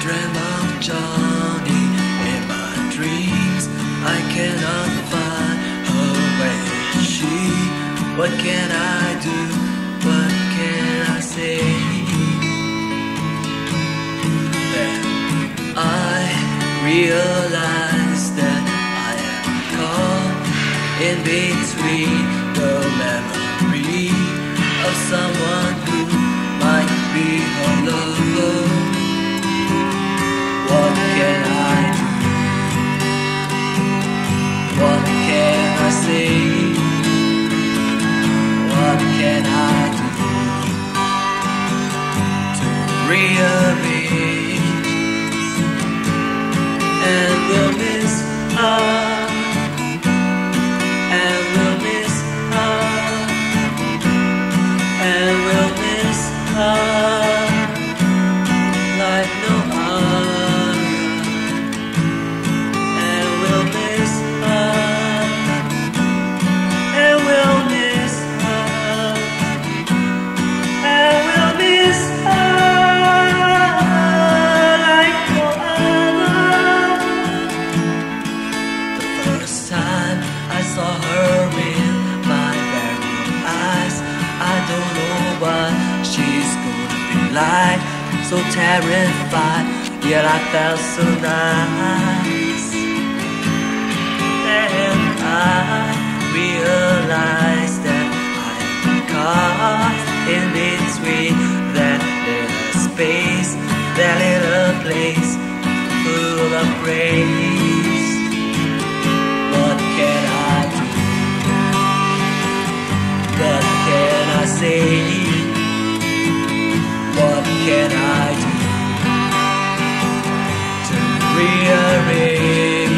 dream of Johnnie in my dreams. I cannot find her. Where is she? What can I do? What can I say? Then I realize that I am caught in between the memory of someone who might be her lover. What can I do? What can I say? What can I do to rearrange? And we'll miss her, and we'll miss her, and we'll miss her like no other. And we'll miss her, and we'll miss her, and we'll miss her like no other. The first time I saw her in my very own eyes, I don't know what she's gonna be like. So terrified, yet I felt so nice. Then I realized that I am caught in between that little space, that little place full of grace. What can I do? What can I say? What can I do to rearrange?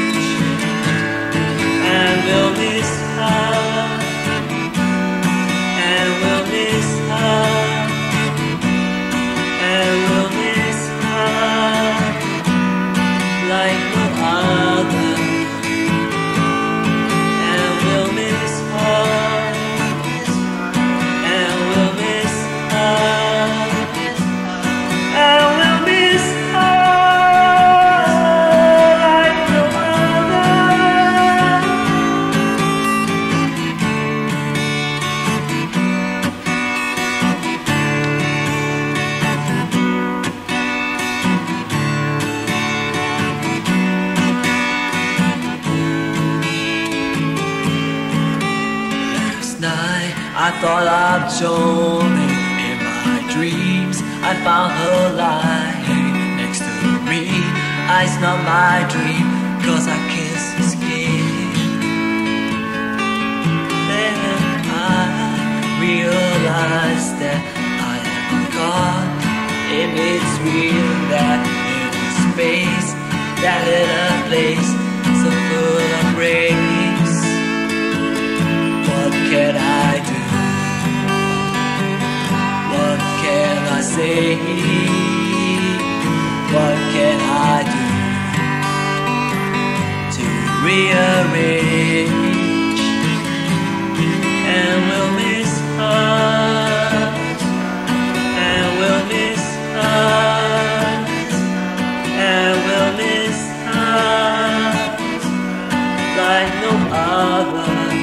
And we'll miss her, and we'll miss her, and we'll miss her like no other. And we'll miss her, and we'll miss her. I thought of Johnnie in my dreams. I found her lying next to me. It's not my dream, 'cause I can't escape. Then I realized that I am caught in between that little space, that little place so full of grace. What can I do? What can I say? What can I do to rearrange? And we'll miss her, and we'll miss her, and we'll miss her like no other.